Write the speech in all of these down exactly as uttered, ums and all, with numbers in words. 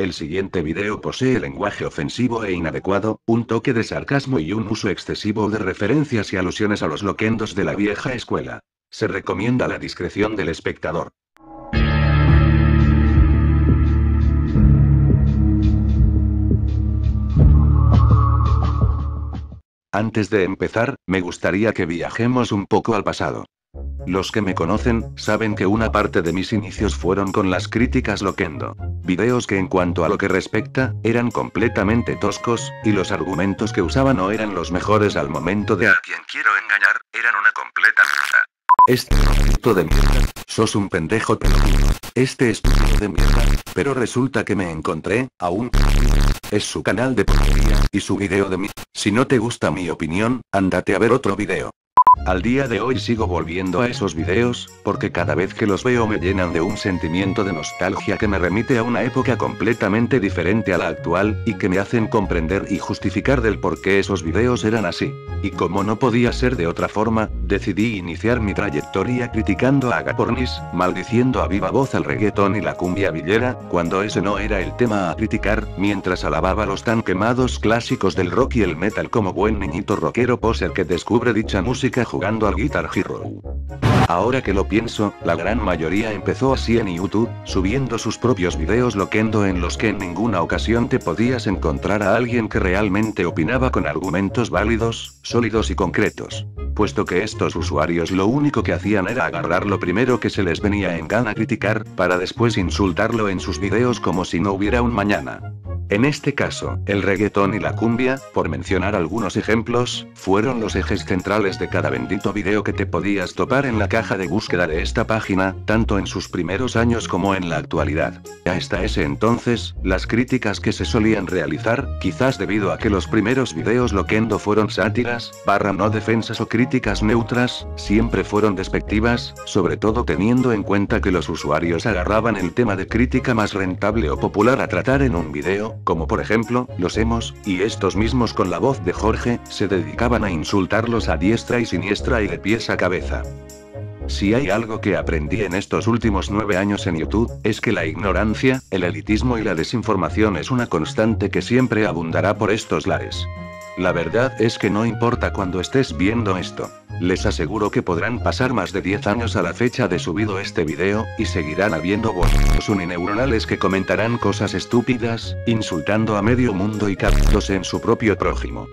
El siguiente video posee lenguaje ofensivo e inadecuado, un toque de sarcasmo y un uso excesivo de referencias y alusiones a los loquendos de la vieja escuela. Se recomienda la discreción del espectador. Antes de empezar, me gustaría que viajemos un poco al pasado. Los que me conocen, saben que una parte de mis inicios fueron con las críticas loquendo. Videos que en cuanto a lo que respecta, eran completamente toscos, y los argumentos que usaban no eran los mejores al momento de a quien quiero engañar, eran una completa mierda. Este producto de mierda, sos un pendejo pelotudo. Este estúpido de mierda, pero resulta que me encontré, a un es su canal de porquería, y su video de mí. Si no te gusta mi opinión, ándate a ver otro video. Al día de hoy sigo volviendo a esos videos, porque cada vez que los veo me llenan de un sentimiento de nostalgia que me remite a una época completamente diferente a la actual, y que me hacen comprender y justificar del por qué esos videos eran así. Y como no podía ser de otra forma, decidí iniciar mi trayectoria criticando a Agapornis, maldiciendo a viva voz al reggaetón y la cumbia villera, cuando ese no era el tema a criticar, mientras alababa los tan quemados clásicos del rock y el metal como buen niñito rockero poser que descubre dicha música jugando al Guitar Hero. Ahora que lo pienso, la gran mayoría empezó así en YouTube, subiendo sus propios videos loquendo en los que en ninguna ocasión te podías encontrar a alguien que realmente opinaba con argumentos válidos, sólidos y concretos. Puesto que estos usuarios lo único que hacían era agarrar lo primero que se les venía en gana criticar, para después insultarlo en sus videos como si no hubiera un mañana. En este caso, el reggaetón y la cumbia, por mencionar algunos ejemplos, fueron los ejes centrales de cada bendito video que te podías topar en la caja de búsqueda de esta página, tanto en sus primeros años como en la actualidad. Hasta ese entonces, las críticas que se solían realizar, quizás debido a que los primeros videos loquendo fueron sátiras, barra no defensas o críticas neutras, siempre fueron despectivas, sobre todo teniendo en cuenta que los usuarios agarraban el tema de crítica más rentable o popular a tratar en un video, como por ejemplo, los emos, y estos mismos con la voz de Jorge, se dedicaban a insultarlos a diestra y siniestra y de pies a cabeza. Si hay algo que aprendí en estos últimos nueve años en YouTube, es que la ignorancia, el elitismo y la desinformación es una constante que siempre abundará por estos lares. La verdad es que no importa cuando estés viendo esto. Les aseguro que podrán pasar más de diez años a la fecha de subido este video, y seguirán habiendo bots unineuronales que comentarán cosas estúpidas, insultando a medio mundo y cagándose en su propio prójimo.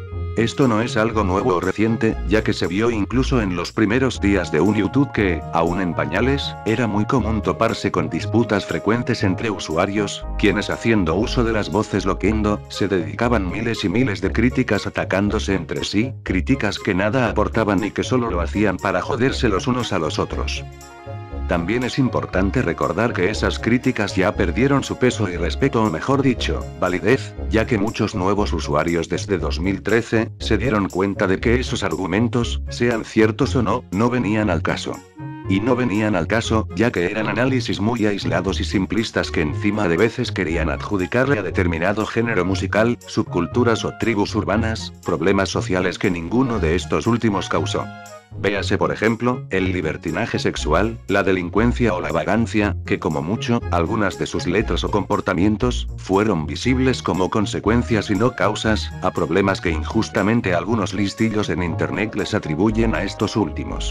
Esto no es algo nuevo o reciente, ya que se vio incluso en los primeros días de un YouTube que, aún en pañales, era muy común toparse con disputas frecuentes entre usuarios, quienes haciendo uso de las voces loquendo, se dedicaban miles y miles de críticas atacándose entre sí, críticas que nada aportaban y que solo lo hacían para joderse los unos a los otros. También es importante recordar que esas críticas ya perdieron su peso y respeto o mejor dicho, validez, ya que muchos nuevos usuarios desde dos mil trece, se dieron cuenta de que esos argumentos, sean ciertos o no, no venían al caso. Y no venían al caso, ya que eran análisis muy aislados y simplistas que encima de veces querían adjudicarle a determinado género musical, subculturas o tribus urbanas, problemas sociales que ninguno de estos últimos causó. Véase por ejemplo, el libertinaje sexual, la delincuencia o la vagancia, que como mucho, algunas de sus letras o comportamientos, fueron visibles como consecuencias y no causas, a problemas que injustamente algunos listillos en internet les atribuyen a estos últimos.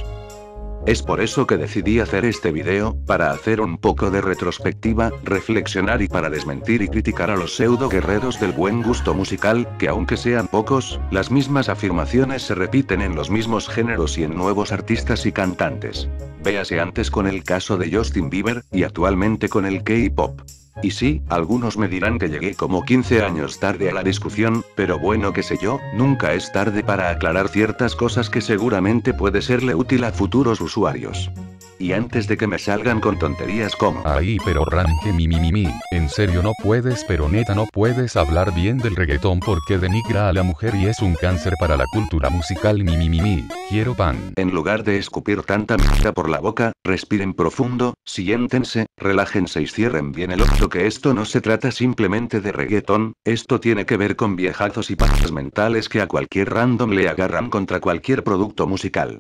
Es por eso que decidí hacer este video, para hacer un poco de retrospectiva, reflexionar y para desmentir y criticar a los pseudo guerreros del buen gusto musical, que aunque sean pocos, las mismas afirmaciones se repiten en los mismos géneros y en nuevos artistas y cantantes. Véase antes con el caso de Justin Bieber, y actualmente con el K-pop. Y sí, algunos me dirán que llegué como quince años tarde a la discusión, pero bueno, qué sé yo, nunca es tarde para aclarar ciertas cosas que seguramente puede serle útil a futuros usuarios. Y antes de que me salgan con tonterías como Ay, pero Ranke mi mi mi mi, en serio no puedes, pero neta no puedes hablar bien del reggaetón porque denigra a la mujer y es un cáncer para la cultura musical mi mi mi mi, quiero pan. En lugar de escupir tanta mierda por la boca, respiren profundo, siéntense, relájense y cierren bien el ojo, que esto no se trata simplemente de reggaetón, esto tiene que ver con viejazos y pajas mentales que a cualquier random le agarran contra cualquier producto musical.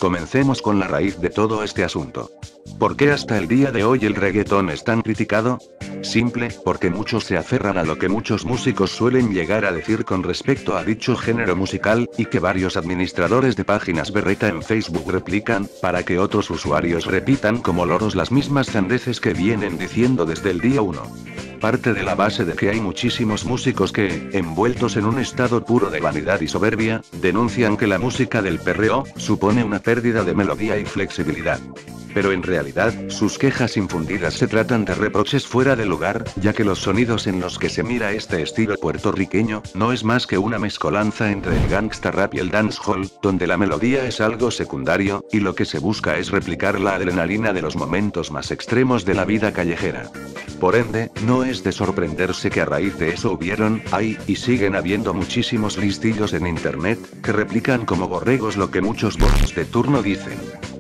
Comencemos con la raíz de todo este asunto. ¿Por qué hasta el día de hoy el reggaetón es tan criticado? Simple, porque muchos se aferran a lo que muchos músicos suelen llegar a decir con respecto a dicho género musical, y que varios administradores de páginas berreta en Facebook replican, para que otros usuarios repitan como loros las mismas sandeces que vienen diciendo desde el día uno. Parte de la base de que hay muchísimos músicos que, envueltos en un estado puro de vanidad y soberbia, denuncian que la música del perreo supone una pérdida de melodía y flexibilidad. Pero en realidad, sus quejas infundidas se tratan de reproches fuera de lugar, ya que los sonidos en los que se mira este estilo puertorriqueño, no es más que una mezcolanza entre el gangsta rap y el dancehall, donde la melodía es algo secundario, y lo que se busca es replicar la adrenalina de los momentos más extremos de la vida callejera. Por ende, no es de sorprenderse que a raíz de eso hubieron, hay, y siguen habiendo muchísimos listillos en internet, que replican como borregos lo que muchos bots de turno dicen.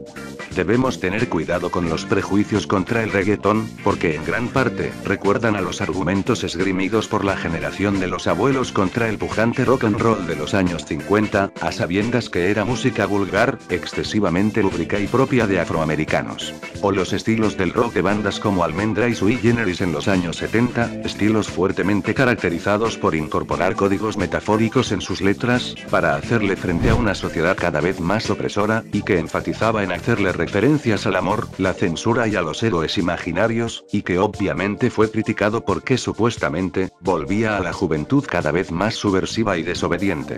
Debemos tener cuidado con los prejuicios contra el reggaetón, porque en gran parte, recuerdan a los argumentos esgrimidos por la generación de los abuelos contra el pujante rock and roll de los años cincuenta, a sabiendas que era música vulgar, excesivamente lúbrica y propia de afroamericanos. O los estilos del rock de bandas como Almendra y Sui Generis en los años setenta, estilos fuertemente caracterizados por incorporar códigos metafóricos en sus letras, para hacerle frente a una sociedad cada vez más opresora, y que enfatizaba en hacerle referencias al amor, la censura y a los héroes imaginarios, y que obviamente fue criticado porque supuestamente, volvía a la juventud cada vez más subversiva y desobediente.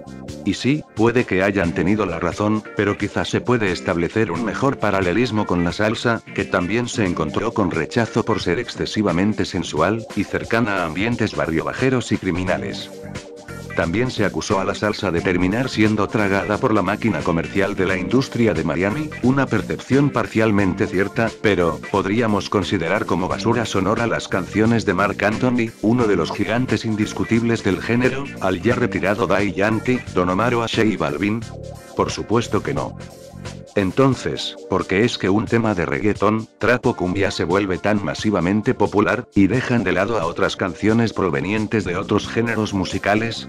Y sí, puede que hayan tenido la razón, pero quizás se puede establecer un mejor paralelismo con la salsa, que también se encontró con rechazo por ser excesivamente sensual, y cercana a ambientes barriobajeros y criminales. También se acusó a la salsa de terminar siendo tragada por la máquina comercial de la industria de Miami, una percepción parcialmente cierta, pero, podríamos considerar como basura sonora las canciones de Marc Anthony, uno de los gigantes indiscutibles del género, al ya retirado Daddy Yankee, Don Omar o a J Balvin. Por supuesto que no. Entonces, ¿por qué es que un tema de reggaetón, trap o cumbia se vuelve tan masivamente popular, y dejan de lado a otras canciones provenientes de otros géneros musicales?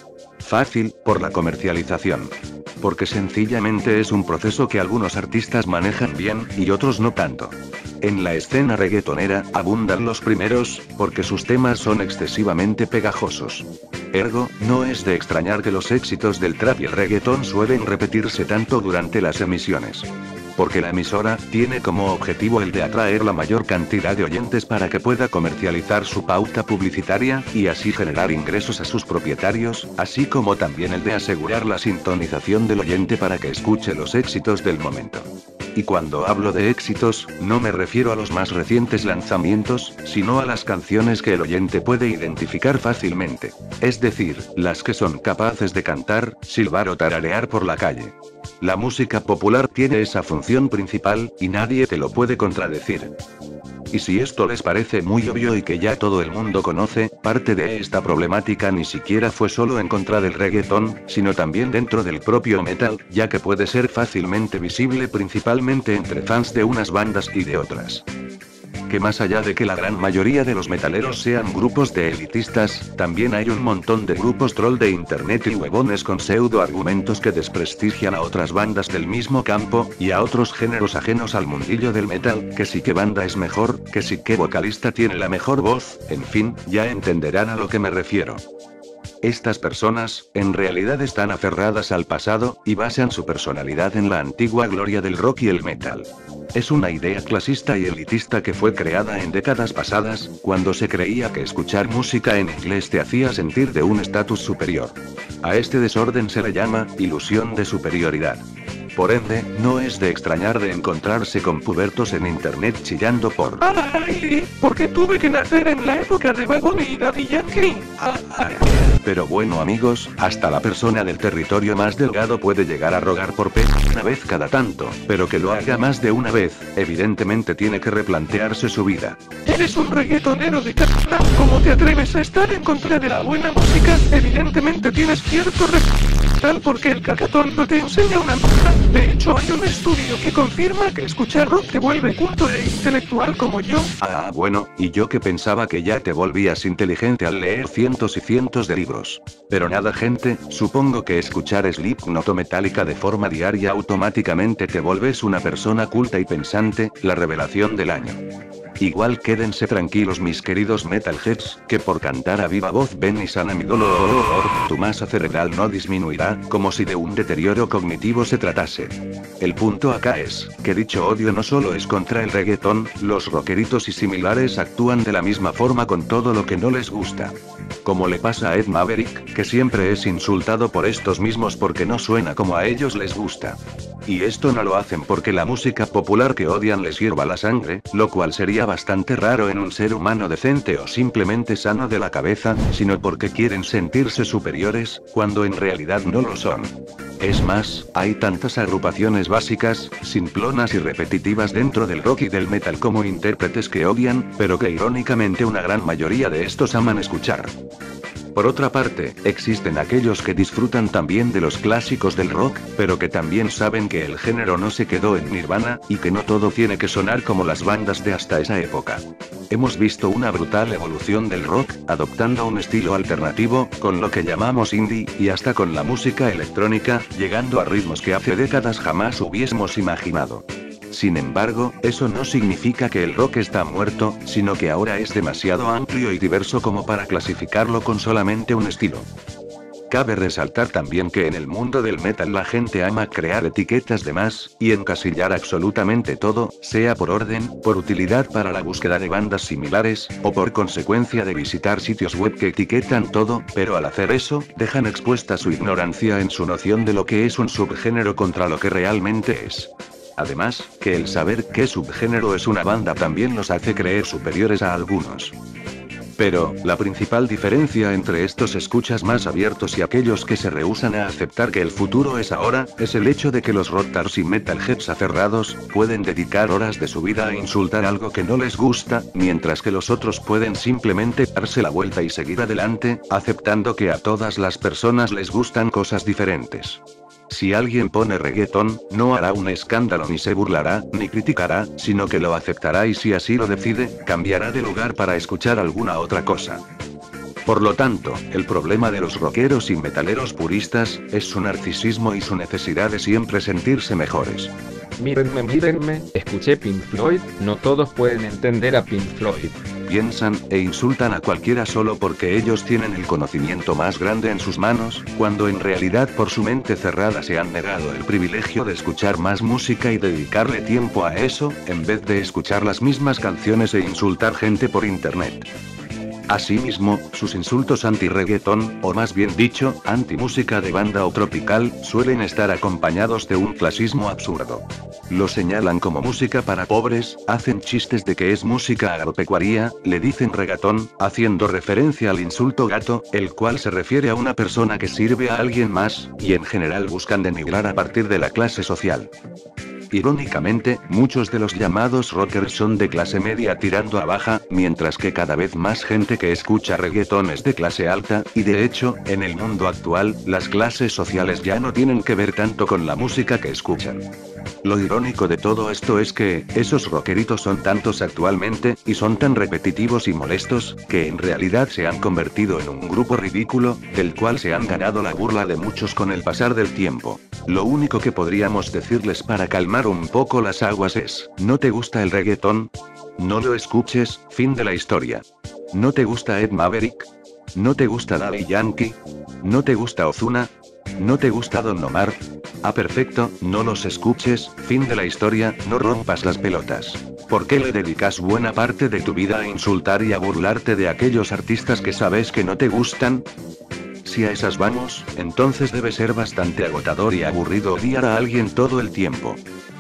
Fácil, por la comercialización. Porque sencillamente es un proceso que algunos artistas manejan bien, y otros no tanto. En la escena reggaetonera, abundan los primeros, porque sus temas son excesivamente pegajosos. Ergo, no es de extrañar que los éxitos del trap y el reggaetón suelen repetirse tanto durante las emisiones. Porque la emisora tiene como objetivo el de atraer la mayor cantidad de oyentes para que pueda comercializar su pauta publicitaria, y así generar ingresos a sus propietarios, así como también el de asegurar la sintonización del oyente para que escuche los éxitos del momento. Y cuando hablo de éxitos, no me refiero a los más recientes lanzamientos, sino a las canciones que el oyente puede identificar fácilmente. Es decir, las que son capaces de cantar, silbar o tararear por la calle. La música popular tiene esa función principal, y nadie te lo puede contradecir. Y si esto les parece muy obvio y que ya todo el mundo conoce, parte de esta problemática ni siquiera fue solo en contra del reggaetón, sino también dentro del propio metal, ya que puede ser fácilmente visible principalmente entre fans de unas bandas y de otras. Que más allá de que la gran mayoría de los metaleros sean grupos de elitistas, también hay un montón de grupos troll de internet y huevones con pseudo argumentos que desprestigian a otras bandas del mismo campo, y a otros géneros ajenos al mundillo del metal, que sí que banda es mejor, que sí que vocalista tiene la mejor voz, en fin, ya entenderán a lo que me refiero. Estas personas, en realidad están aferradas al pasado, y basan su personalidad en la antigua gloria del rock y el metal. Es una idea clasista y elitista que fue creada en décadas pasadas, cuando se creía que escuchar música en inglés te hacía sentir de un estatus superior. A este desorden se le llama ilusión de superioridad. Por ende, no es de extrañar de encontrarse con pubertos en internet chillando por ¡ay! Porque tuve que nacer en la época de Bad Bunny y Daddy Yankee. ¡Ay! Pero bueno amigos, hasta la persona del territorio más delgado puede llegar a rogar por pez una vez cada tanto, pero que lo haga más de una vez, evidentemente tiene que replantearse su vida. Eres un reggaetonero de casta, ¿cómo te atreves a estar en contra de la buena música? Evidentemente tienes cierto re... metal porque el cacatón no te enseña una mierda. De hecho hay un estudio que confirma que escuchar rock te vuelve culto e intelectual como yo. Ah, bueno, y yo que pensaba que ya te volvías inteligente al leer cientos y cientos de libros. Pero nada gente, supongo que escuchar Slipknot o Metallica de forma diaria automáticamente te vuelves una persona culta y pensante, la revelación del año. Igual quédense tranquilos mis queridos metalheads, que por cantar a viva voz ven y sana mi dolor, tu masa cerebral no disminuirá, como si de un deterioro cognitivo se tratase. El punto acá es, que dicho odio no solo es contra el reggaetón, los rockeritos y similares actúan de la misma forma con todo lo que no les gusta. Como le pasa a Ed Maverick, que siempre es insultado por estos mismos porque no suena como a ellos les gusta. Y esto no lo hacen porque la música popular que odian les hierva la sangre, lo cual sería bastante raro en un ser humano decente o simplemente sano de la cabeza, sino porque quieren sentirse superiores, cuando en realidad no lo son. Es más, hay tantas agrupaciones básicas, simplonas y repetitivas dentro del rock y del metal como intérpretes que odian, pero que irónicamente una gran mayoría de estos aman escuchar. Por otra parte, existen aquellos que disfrutan también de los clásicos del rock, pero que también saben que el género no se quedó en Nirvana, y que no todo tiene que sonar como las bandas de hasta esa época. Hemos visto una brutal evolución del rock, adoptando un estilo alternativo, con lo que llamamos indie, y hasta con la música electrónica, llegando a ritmos que hace décadas jamás hubiésemos imaginado. Sin embargo, eso no significa que el rock está muerto, sino que ahora es demasiado amplio y diverso como para clasificarlo con solamente un estilo. Cabe resaltar también que en el mundo del metal la gente ama crear etiquetas de más, y encasillar absolutamente todo, sea por orden, por utilidad para la búsqueda de bandas similares, o por consecuencia de visitar sitios web que etiquetan todo, pero al hacer eso, dejan expuesta su ignorancia en su noción de lo que es un subgénero contra lo que realmente es. Además, que el saber qué subgénero es una banda también los hace creer superiores a algunos. Pero, la principal diferencia entre estos escuchas más abiertos y aquellos que se rehúsan a aceptar que el futuro es ahora, es el hecho de que los rockstars y metalheads aferrados, pueden dedicar horas de su vida a insultar algo que no les gusta, mientras que los otros pueden simplemente darse la vuelta y seguir adelante, aceptando que a todas las personas les gustan cosas diferentes. Si alguien pone reggaetón, no hará un escándalo ni se burlará, ni criticará, sino que lo aceptará y si así lo decide, cambiará de lugar para escuchar alguna otra cosa. Por lo tanto, el problema de los rockeros y metaleros puristas, es su narcisismo y su necesidad de siempre sentirse mejores. Mírenme, mírenme, escuché Pink Floyd, no todos pueden entender a Pink Floyd. Piensan, e insultan a cualquiera solo porque ellos tienen el conocimiento más grande en sus manos, cuando en realidad por su mente cerrada se han negado el privilegio de escuchar más música y dedicarle tiempo a eso, en vez de escuchar las mismas canciones e insultar gente por internet. Asimismo, sus insultos anti-reggaetón, o más bien dicho, anti-música de banda o tropical, suelen estar acompañados de un clasismo absurdo. Lo señalan como música para pobres, hacen chistes de que es música agropecuaria, le dicen reggaetón, haciendo referencia al insulto gato, el cual se refiere a una persona que sirve a alguien más, y en general buscan denigrar a partir de la clase social. Irónicamente, muchos de los llamados rockers son de clase media tirando a baja, mientras que cada vez más gente que escucha reggaetón es de clase alta, y de hecho, en el mundo actual, las clases sociales ya no tienen que ver tanto con la música que escuchan. Lo irónico de todo esto es que, esos rockeritos son tantos actualmente, y son tan repetitivos y molestos, que en realidad se han convertido en un grupo ridículo, del cual se han ganado la burla de muchos con el pasar del tiempo. Lo único que podríamos decirles para calmar un poco las aguas es, ¿no te gusta el reggaetón? No lo escuches, fin de la historia. ¿No te gusta Ed Maverick? ¿No te gusta Daddy Yankee? ¿No te gusta Ozuna? ¿No te gusta Don Omar? Ah, perfecto, no los escuches, fin de la historia, no rompas las pelotas. ¿Por qué le dedicas buena parte de tu vida a insultar y a burlarte de aquellos artistas que sabes que no te gustan? Si a esas vamos, entonces debe ser bastante agotador y aburrido odiar a alguien todo el tiempo.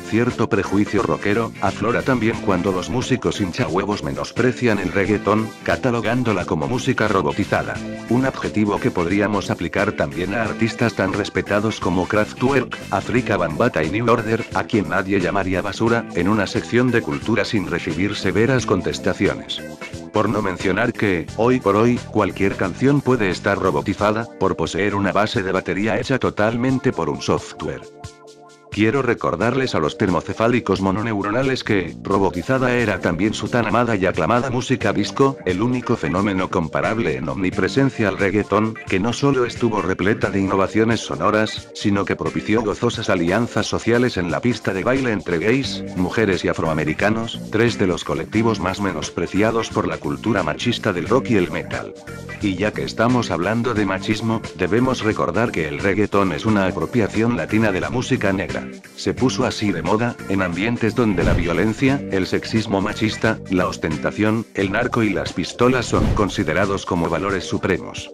Cierto prejuicio rockero aflora también cuando los músicos hinchahuevos menosprecian el reggaetón, catalogándola como música robotizada. Un adjetivo que podríamos aplicar también a artistas tan respetados como Kraftwerk, Afrika Bambaataa y New Order, a quien nadie llamaría basura, en una sección de cultura sin recibir severas contestaciones. Por no mencionar que, hoy por hoy, cualquier canción puede estar robotizada, por poseer una base de batería hecha totalmente por un software. Quiero recordarles a los termocefálicos mononeuronales que, robotizada era también su tan amada y aclamada música disco, el único fenómeno comparable en omnipresencia al reggaetón, que no solo estuvo repleta de innovaciones sonoras, sino que propició gozosas alianzas sociales en la pista de baile entre gays, mujeres y afroamericanos, tres de los colectivos más menospreciados por la cultura machista del rock y el metal. Y ya que estamos hablando de machismo, debemos recordar que el reggaetón es una apropiación latina de la música negra. Se puso así de moda, en ambientes donde la violencia, el sexismo machista, la ostentación, el narco y las pistolas son considerados como valores supremos.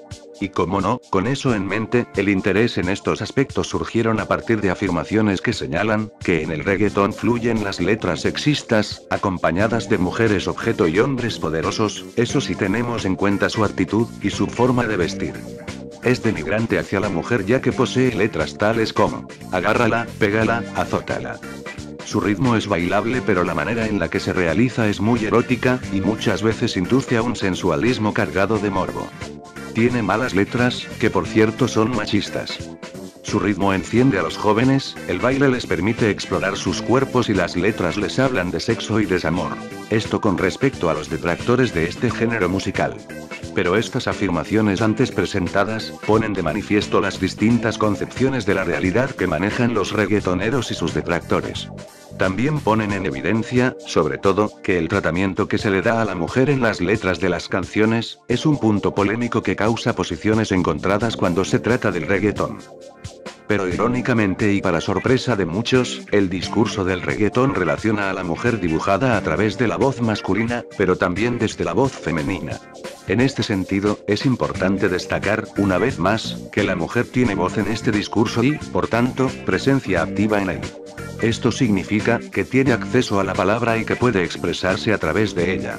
Y como no, con eso en mente, el interés en estos aspectos surgieron a partir de afirmaciones que señalan, que en el reggaetón fluyen las letras sexistas, acompañadas de mujeres objeto y hombres poderosos, eso sí tenemos en cuenta su actitud, y su forma de vestir. Es denigrante hacia la mujer ya que posee letras tales como, agárrala, pégala, azótala. Su ritmo es bailable pero la manera en la que se realiza es muy erótica, y muchas veces induce a un sensualismo cargado de morbo. Tiene malas letras, que por cierto son machistas. Su ritmo enciende a los jóvenes, el baile les permite explorar sus cuerpos y las letras les hablan de sexo y desamor. Esto con respecto a los detractores de este género musical. Pero estas afirmaciones antes presentadas, ponen de manifiesto las distintas concepciones de la realidad que manejan los reggaetoneros y sus detractores. También ponen en evidencia, sobre todo, que el tratamiento que se le da a la mujer en las letras de las canciones, es un punto polémico que causa posiciones encontradas cuando se trata del reggaetón. Pero irónicamente y para sorpresa de muchos, el discurso del reggaetón relaciona a la mujer dibujada a través de la voz masculina, pero también desde la voz femenina. En este sentido, es importante destacar, una vez más, que la mujer tiene voz en este discurso y, por tanto, presencia activa en él. Esto significa, que tiene acceso a la palabra y que puede expresarse a través de ella.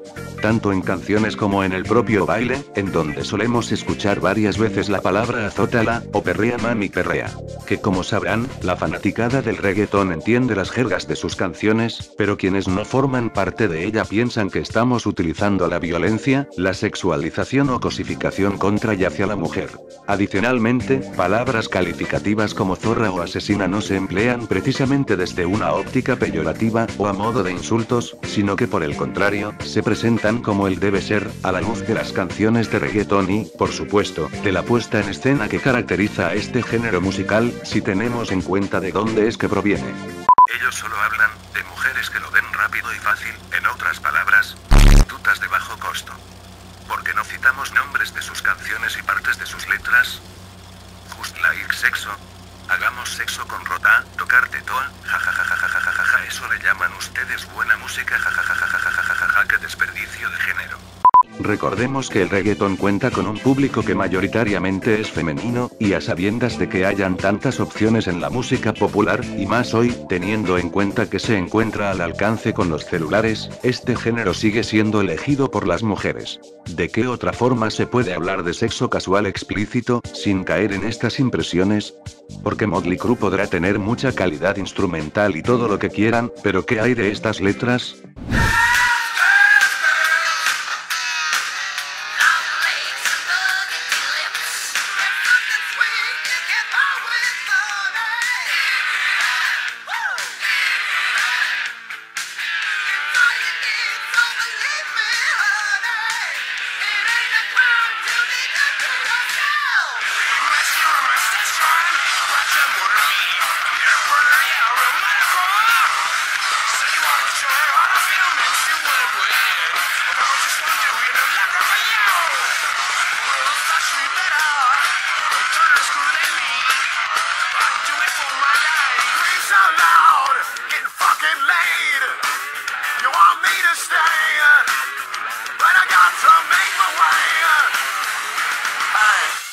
Tanto en canciones como en el propio baile, en donde solemos escuchar varias veces la palabra azótala, o perrea mami perrea. Que como sabrán, la fanaticada del reggaetón entiende las jergas de sus canciones, pero quienes no forman parte de ella piensan que estamos utilizando la violencia, la sexualización o cosificación contra y hacia la mujer. Adicionalmente, palabras calificativas como zorra o asesina no se emplean precisamente desde una óptica peyorativa, o a modo de insultos, sino que por el contrario, se presentan como él debe ser, a la luz de las canciones de reggaetón y, por supuesto, de la puesta en escena que caracteriza a este género musical, si tenemos en cuenta de dónde es que proviene. Ellos solo hablan de mujeres que lo ven rápido y fácil, en otras palabras, prostitutas de bajo costo. ¿Por qué no citamos nombres de sus canciones y partes de sus letras? Just like sexo. Hagamos sexo con rota, tocarte toa, jajajajajajajaja, eso le llaman ustedes buena música, jajajajajajajaja, qué desperdicio de género. Recordemos que el reggaetón cuenta con un público que mayoritariamente es femenino, y a sabiendas de que hayan tantas opciones en la música popular, y más hoy, teniendo en cuenta que se encuentra al alcance con los celulares, este género sigue siendo elegido por las mujeres. ¿De qué otra forma se puede hablar de sexo casual explícito, sin caer en estas impresiones? Porque Motley Crue podrá tener mucha calidad instrumental y todo lo que quieran, pero ¿qué hay de estas letras?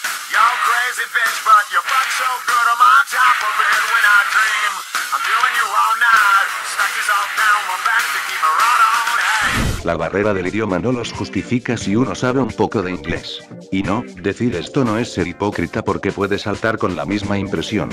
Bitch, but you fuck so good I'm on top of it when I dream I'm doing you La barrera del idioma no los justifica si uno sabe un poco de inglés. Y no, decir esto no es ser hipócrita porque puede saltar con la misma impresión.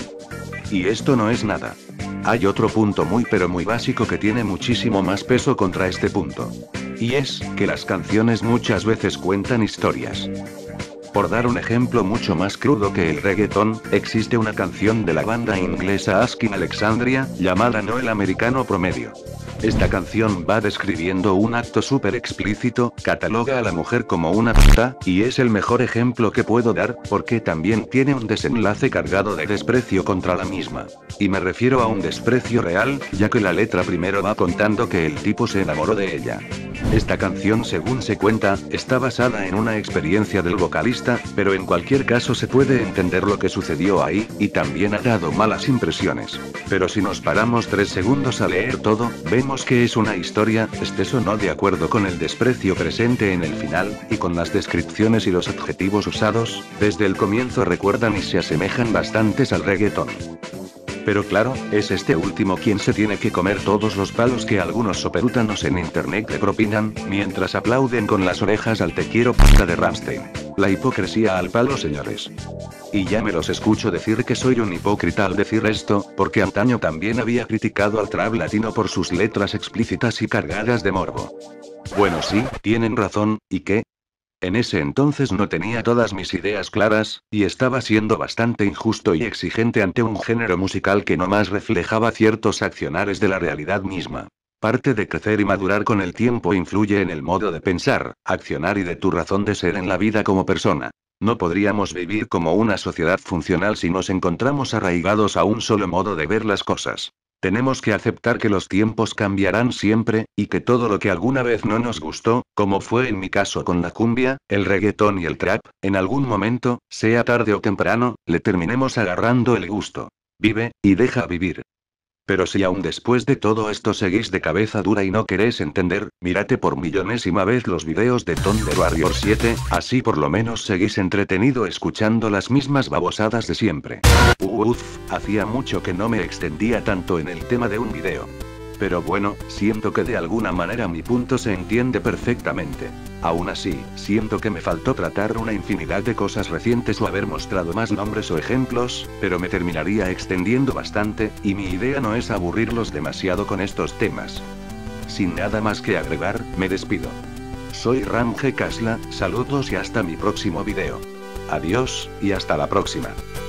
Y esto no es nada. Hay otro punto muy pero muy básico que tiene muchísimo más peso contra este punto. Y es, que las canciones muchas veces cuentan historias. Por dar un ejemplo mucho más crudo que el reggaetón, existe una canción de la banda inglesa Asking Alexandria, llamada No el Americano Promedio. Esta canción va describiendo un acto súper explícito, cataloga a la mujer como una puta, y es el mejor ejemplo que puedo dar, porque también tiene un desenlace cargado de desprecio contra la misma. Y me refiero a un desprecio real, ya que la letra primero va contando que el tipo se enamoró de ella. Esta canción, según se cuenta, está basada en una experiencia del vocalista, pero en cualquier caso se puede entender lo que sucedió ahí, y también ha dado malas impresiones. Pero si nos paramos tres segundos a leer todo, vemos que es una historia, estés o no de acuerdo con el desprecio presente en el final, y con las descripciones y los adjetivos usados, desde el comienzo recuerdan y se asemejan bastantes al reggaetón. Pero claro, es este último quien se tiene que comer todos los palos que algunos soperútanos en internet le propinan, mientras aplauden con las orejas al Te quiero puta de Rammstein. La hipocresía al palo, señores. Y ya me los escucho decir que soy un hipócrita al decir esto, porque antaño también había criticado al trap latino por sus letras explícitas y cargadas de morbo. Bueno, sí, tienen razón, ¿y qué? En ese entonces no tenía todas mis ideas claras, y estaba siendo bastante injusto y exigente ante un género musical que no más reflejaba ciertos accionares de la realidad misma. Parte de crecer y madurar con el tiempo influye en el modo de pensar, accionar y de tu razón de ser en la vida como persona. No podríamos vivir como una sociedad funcional si nos encontramos arraigados a un solo modo de ver las cosas. Tenemos que aceptar que los tiempos cambiarán siempre, y que todo lo que alguna vez no nos gustó, como fue en mi caso con la cumbia, el reggaetón y el trap, en algún momento, sea tarde o temprano, le terminemos agarrando el gusto. Vive, y deja vivir. Pero si aún después de todo esto seguís de cabeza dura y no queréis entender, mírate por millonésima vez los videos de Thunder Warrior siete, así por lo menos seguís entretenido escuchando las mismas babosadas de siempre. Uff, hacía mucho que no me extendía tanto en el tema de un video. Pero bueno, siento que de alguna manera mi punto se entiende perfectamente. Aún así, siento que me faltó tratar una infinidad de cosas recientes o haber mostrado más nombres o ejemplos, pero me terminaría extendiendo bastante, y mi idea no es aburrirlos demasiado con estos temas. Sin nada más que agregar, me despido. Soy Ram G. Kasla, saludos y hasta mi próximo video. Adiós, y hasta la próxima.